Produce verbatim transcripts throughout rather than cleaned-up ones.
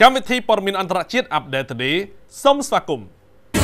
កម្មវិធីព័ត៌មានអន្តរជាតិ Update Today សូមស្វាគមន៍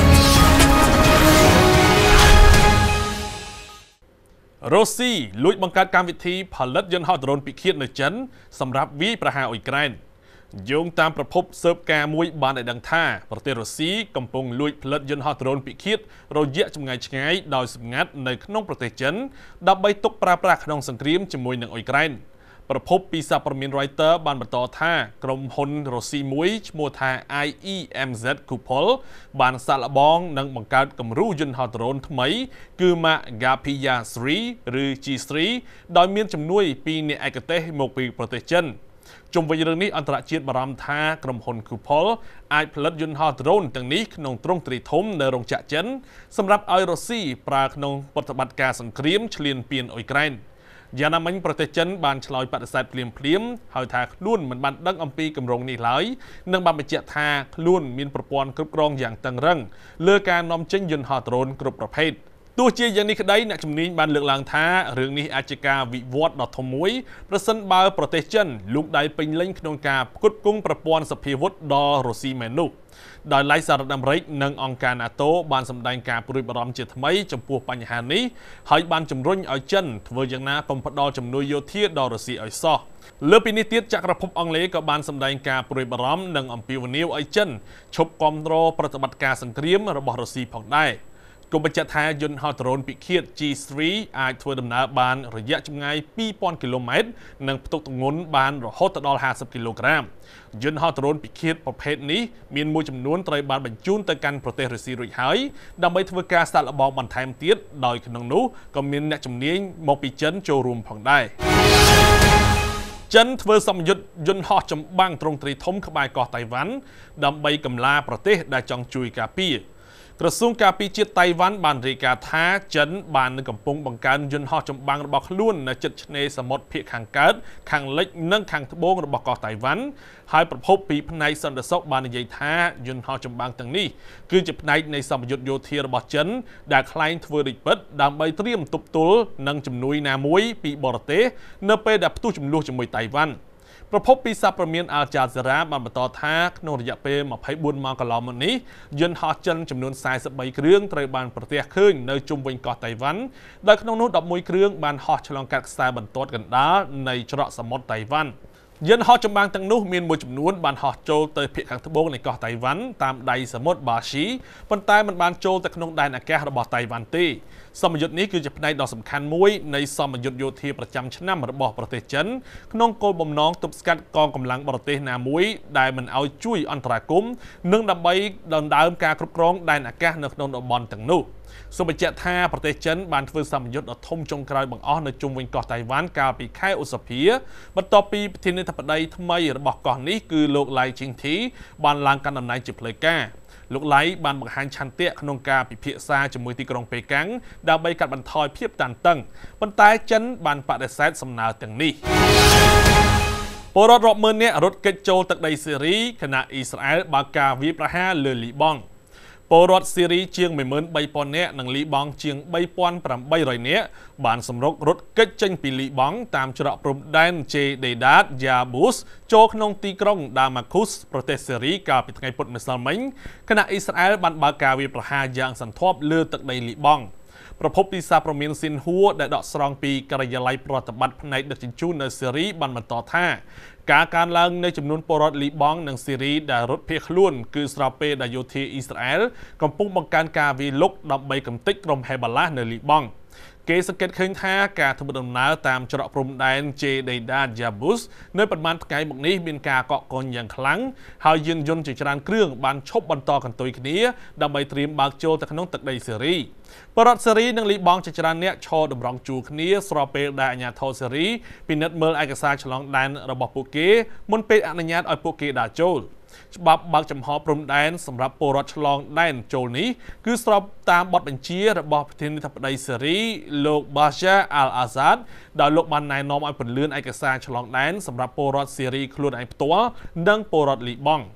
រុស្ស៊ីលួចបង្កើតកម្មវិធីផលិតយន្តហោះដ្រូនពិឃាតនៅចិនសម្រាប់វាយប្រហារអ៊ុយក្រែនយោងតាមប្រភពស៊ើបការមួយបានឲ្យដឹងថាប្រទេសរុស្ស៊ីកំពុងលួចផលិតយន្តហោះដ្រូនពិឃាតរយៈចម្ងាយឆ្ងាយដោយសម្ងាត់នៅក្នុងប្រទេសចិនដើម្បីទុកប្រើប្រាស់ក្នុងសង្គ្រាមជាមួយនឹងអ៊ុយក្រែនប្រភពពីសារព័ត៌មាន Reuters បានបន្តថាក្រុមហ៊ុនរុស្ស៊ីមួយឈ្មោះថា I E M Z Kupol បានសាកល្បងនិងបង្កើតគំរូយន្តហោះដ្រូនថ្មីគឺ Mark Gapia 3 ឬ G 3 ដោយមានជំនួយពីអ្នកឯកទេសមកពីប្រទេសចិនជុំវិញរឿងនេះអន្តរជាតិបារម្ភថាក្រុមហ៊ុន Kupol អាចផលិតយន្តហោះដ្រូនទាំងនេះក្នុងទ្រង់ទ្រាយធំនៅរោងចក្រចិនសម្រាប់ឲ្យរុស្ស៊ីប្រើក្នុងប្រតិបត្តិការសង្គ្រាមឈ្លានពានអ៊ុយក្រែនយ៉ាងណាមិញប្រទេសចិនបានឆ្លើយបដិសេធភ្លាមភ្លាមហើយថាខ្លួនមិនបានដឹងអំពីគម្រោងនេះឡើយនិងបានបញ្ជាក់ថាខ្លួនមានប្រព័ន្ធគ្រប់គ្រងយ៉ាងតឹងរ៉ឹងលើការនាំចេញយន្តហោះដ្រូនគ្រប់ប្រភេទទោះជាយ៉ាងនេះក្តីអ្នកជំនាញបានលើកឡើងថារឿងនេះអាចជាការវិវត្តដ៏ធំមួយប្រសិនបើប្រទេសចិនលូកដៃពេញលេញក្នុងការផ្គត់ផ្គង់ប្រព័ន្ធសភាវុធដល់រុស្ស៊ីមែននោះដោយឡែកសហរដ្ឋអាមេរិកនិងអង្គការ NATO បានសម្ដែងការព្រួយបារម្ភជាថ្មីចំពោះបញ្ហានេះហើយបានជំរុញឲ្យចិនធ្វើយ៉ាងណាកុំផ្ដល់ជំនួយយោធាដល់រុស្ស៊ីឲ្យសោះលើពីនេះទៀតចក្រភពអង់គ្លេសក៏បានសម្ដែងការព្រួយបារម្ភនិងអំពាវនាវឲ្យចិនឈប់គាំទ្រប្រតិបត្តិការសង្គ្រាមរបស់រុស្ស៊ីផងដែរគំបញ្ជាក់ថាយន្តហោះដ្រូនពិឃាត G 3 អាចធ្វើដំណើរបានរយៈចម្ងាយពីរពាន់គីឡូម៉ែត្រនិងផ្ទុកទម្ងន់បានរហូតដល់ห้าสิบគីឡូក្រាមយន្តហោះដ្រូនពិឃាតប្រភេទនេះមានមួយចំនួនត្រូវបានបញ្ជូនទៅកាន់ប្រទេសរុស្ស៊ីរួចហើយដើម្បីធ្វើការសាកល្បងបន្ថែមទៀតដោយក្នុងនោះក៏មានអ្នកជំនាញមកពីចិនចូលរួមផងដែរចិនធ្វើសម្ពយុទ្ធយន្តហោះចម្បាំងទ្រង់ទ្រាយធំក្បែរកោះតៃវ៉ាន់ដើម្បីកម្លាប្រទេសដែលចង់ជួយការពារក្រសួងការពារជាតិតៃវ៉ាន់បានរាយការណ៍ថាចិនបាននឹងកំពុងបង្កើនយន្តហោះចម្បាំងរបស់ខ្លួននៅជិតឆ្នេរសមុទ្រភាគខាងកើតខាងលិចនិងខាងត្បូងរបស់កោះតៃវ៉ាន់ហើយប្រភពពីផ្នែកសន្តិសុខបាននិយាយថាយន្តហោះចម្បាំងទាំងនេះគឺជាផ្នែកនៃសម្ពយុទ្ធយោធារបស់ចិនដែលក្លែងធ្វើដូចពិតដើម្បីត្រៀមទប់ទល់នឹងជំនួយណាមួយពីបរទេសនៅពេលដែលផ្ទុះចំនួនជាមួយតៃវ៉ាន់ប្រភពពីសារព័ត៌មាន Al Jazeera បានបន្តថាក្នុងរយៈពេលម្ភៃបួនម៉ោងកន្លងមកនេះយន្តហោះចិនចំនួនสี่สิบ三គ្រឿងត្រូវបានប្រទះឃើញនៅជុំវិញកោះតៃវ៉ាន់ដោយក្នុងនោះ十一គ្រឿងបានហោះឆ្លងកាត់ខ្សែបន្ទាត់កណ្ដាលនៃច្រកសមុទ្រតៃវ៉ាន់យន្តហោះចម្បាំងទាំងនោះមានមួយចំនួនបានហោះចូលទៅភាគខាងត្បូងនៃកោះតៃវ៉ាន់តាមដៃសមុទ្របាស៊ីប៉ុន្តែមិនបានចូលទៅក្នុងដែនអាកាសរបស់តៃវ៉ាន់ទេសម្ពយុទ្ធនេះគឺជាផ្នែកដ៏សំខាន់មួយនៃសម្ពយុទ្ធយោធាប្រចាំឆ្នាំរបស់ប្រទេសចិនក្នុងគោលបំណងទប់ស្កាត់កងកម្លាំងបរទេសណាមួយដែលមិនឲ្យជួយអន្តរាគមន៍និងដើម្បីដណ្ដើមការគ្រប់គ្រងដែនអាកាសនៅក្នុងតំបន់ទាំងនោះសូមបញ្ជាក់ថាប្រទេសចិនបានធ្វើសម្ពយុទ្ធដ៏ធំចុងក្រោយបង្អស់នៅជុំវិញកោះតៃវ៉ាន់កាលពីខែឧសភាបន្ទាប់ពីប្រធានាធិបតីថ្មីរបស់កោះនេះគឺលោកឡៃជីងធីបានឡើងកាន់តំណែងជាផ្លូវការលោកឡៃបានបង្ហាញឆន្ទៈក្នុងការពិភាក្សាជាមួយទីក្រុងប៉េកាំងដើម្បីកាត់បន្ថយភាពតានតឹងប៉ុន្តែចិនបានបដិសេធសំណើទាំងនេះពលរដ្ឋរាប់ម៉ឺននាក់រត់គេចចូលទឹកដីសេរីខណៈអ៊ីស្រាអែលបើកការវាយប្រហារលើលីបង់ពលរដ្ឋសេរីជាងមួយម៉ឺនបីពាន់នាក់និងលីបង់ជាងបីពាន់ប្រាំបីរយនាក់បានសម្រុករត់គេចចេញពីលីបង់តាមច្រកព្រំដែន Jeddah Yabus ចូលក្នុងទីក្រុង Damascus ប្រទេសសេរីកាលពីថ្ងៃពុធម្សិលមិញខណៈអ៊ីស្រាអែលបានបើកការវាយប្រហារយ៉ាងសន្ធាប់លើទឹកដីលីបង់ប្រភពពីសារព័ត៌មានស៊ីនហួរដែលដកស្រង់ពីការិយាល័យប្រតិបត្តិផ្នែកដឹកជញ្ជូននៅសេរីបានបន្តថាការកើនឡើងនៃចំនួនពលរដ្ឋលីបង់និងសេរីដែលរត់ភៀសខ្លួនគឺស្របពេលដែលយោធាអ៊ីស្រាអែលកំពុងបង្កើនការវាយលុកដើម្បីកំទេចក្រុមហេបាឡាស់នៅលីបង់គេសង្កេតឃើញថាការធ្វើដំណើរតាមច្រកព្រំដែន Jeddah Yabus នៅប្រមាណថ្ងៃមកនេះមានការកកកុញយ៉ាងខ្លាំងហើយយានយន្តជាច្រើនគ្រឿងបានឈប់បន្តកន្ទុយគ្នាដើម្បីត្រៀមបើកចូលទៅក្នុងទឹកដីសេរីបរដ្ឋសេរីនិងលីបង់ជាច្រើនអ្នកឈរតម្រង់ជួរគ្នាស្របពេលដែលអាជ្ញាធរសេរីពិនិត្យមើលឯកសារឆ្លងដែនរបស់ពួកគេមុនពេលអនុញ្ញាតឲ្យពួកគេដើរចូលច្បាប់បើកចំហព្រំដែនសម្រាប់ពលរដ្ឋឆ្លងដែនចូលនេះគឺស្របតាមបទបញ្ជារបស់ប្រធានាធិបតីសេរីលោក Bashar al-Assad ដោយលោកបានណែនាំឲ្យពន្យាឯកសារឆ្លងដែនសម្រាប់ពលរដ្ឋសេរីខ្លួនឯងផ្ទាល់និងពលរដ្ឋលីបង់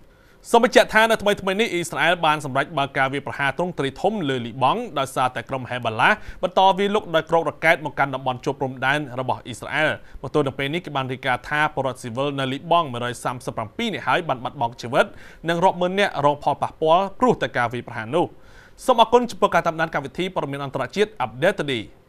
សូមបញ្ជាក់ថានៅថ្មីថ្មីនេះអ៊ីស្រាអែលបានសម្រេចបើកការវាយប្រហារទ្រង់ទ្រាយធំលើលីបង់ដោយសារតែក្រុមហេបាឡាបន្តវាយលុកដោយគ្រាប់រ៉ុកកែតមកកាន់តំបន់ជាប់ព្រំដែនរបស់អ៊ីស្រាអែលបន្ទាប់ពីពេលនេះគេបានរាយការណ៍ថាពលរដ្ឋស៊ីវិលនៅលីបង់one hundred thirty-sevenនាក់ហើយបានបាត់បង់ជីវិតនិងរាប់ម៉ឺននាក់រងផលប៉ះពាល់ព្រោះតែការវាយប្រហារនោះសូមអរគុណចំពោះការតាមដានកម្មវិធីព័ត៌មានអន្តរជាតិ Update Today